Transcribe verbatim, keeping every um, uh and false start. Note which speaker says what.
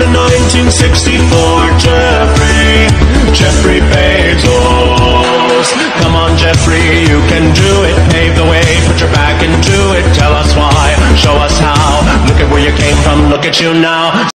Speaker 1: nineteen sixty-four Jeffrey, Jeffrey Bezos. Come on, Jeffrey, you can do it. Pave the way, put your back into it. Tell us why, show us how. Look at where you came from, look at you now.